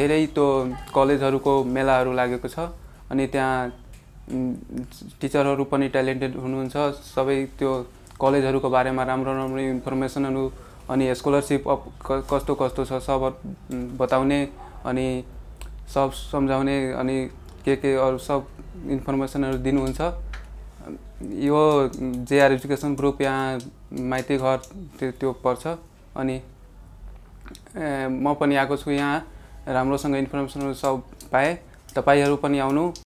धेरै त्यो कलेजहरुको मेलाहरु लागेको छ अनि त्यहाँ टिचरहरु पनि ट्यालेन्टेड हुनुहुन्छ सबै त्यो कलेजहरुको बारेमा राम्रो राम्रो इन्फर्मेसनहरु अनि स्कॉलरशिप कस्तो कस्तो छ सब बताउने अनि सब सम्झाउने अनि के अरु सब इन्फर्मेसनहरु दिनुहुन्छ यो जेआर एजुकेसन ग्रुप यहाँ माइती घर त्यो पर्छ अनि म पनि आएको छु यहाँ राम्रोसँग इन्फर्मेसनहरु सब पाए तपाईहरु पनि आउनु